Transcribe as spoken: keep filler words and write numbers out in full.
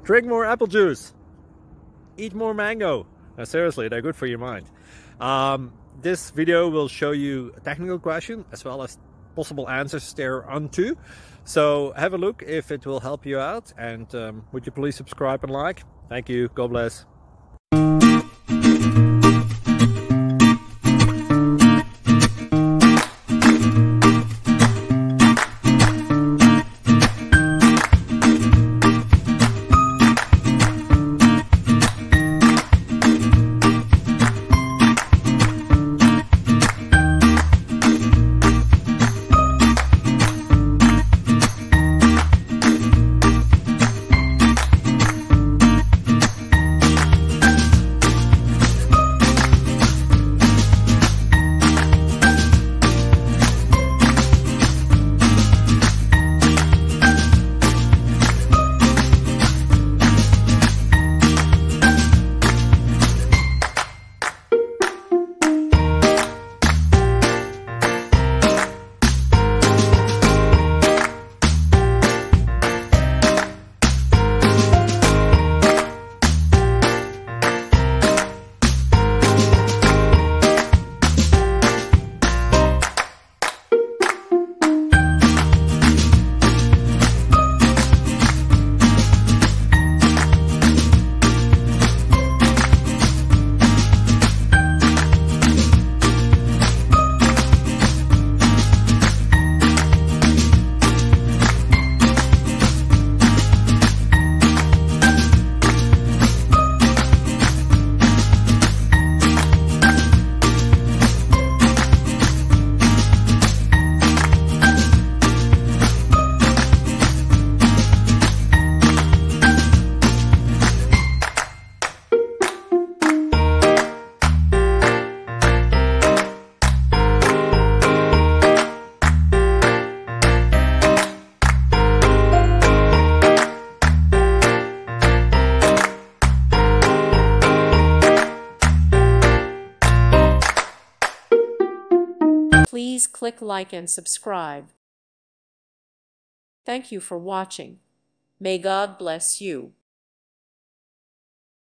Drink more apple juice. Eat more mango. Now, seriously, they're good for your mind. Um, this video will show you a technical question as well as possible answers thereunto. So have a look if it will help you out, and um, would you please subscribe and like? Thank you. God bless. Please click like and subscribe. Thank you for watching. May God bless you.